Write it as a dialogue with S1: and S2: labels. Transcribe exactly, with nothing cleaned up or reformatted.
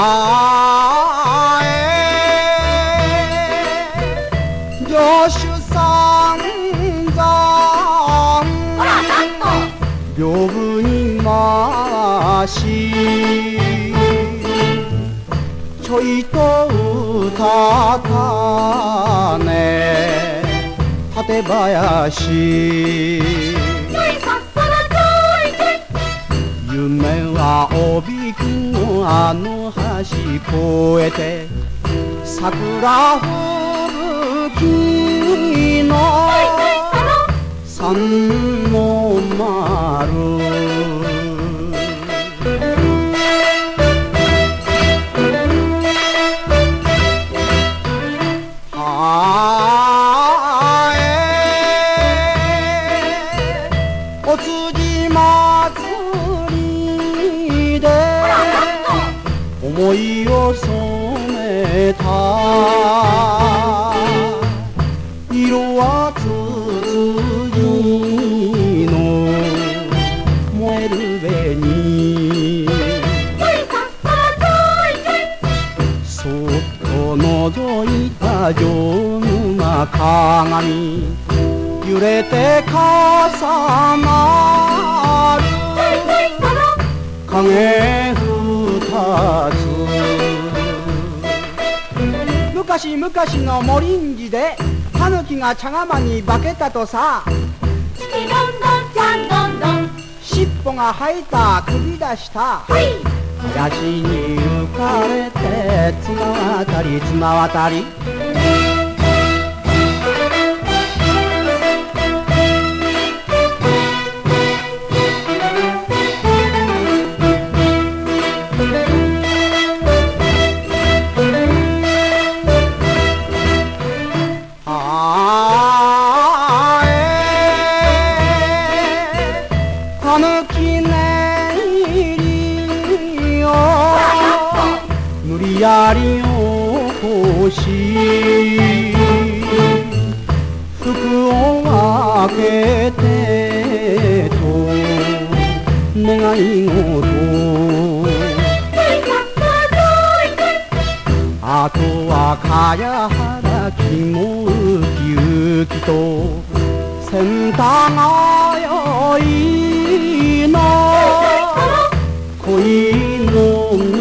S1: あえ助手さんざん屏風に回しちょいと歌ったね館林夢は帯くのあの橋越えて桜吹雪の三の丸はえお辻祭りで思いを染めた色はつつじの燃える紅そっと覗いた城の鏡揺れて重なる影二つ昔々の茂林寺でタヌキが茶釜に化けたとさ
S2: チキドンドンちゃんどんどん
S1: 尻尾が生えた首出したヤシに浮かれて綱渡り綱渡りたぬきね入りを無理やり起こし服を分けてと願い事あとは茅原木もウキウキとセンターがよいの恋の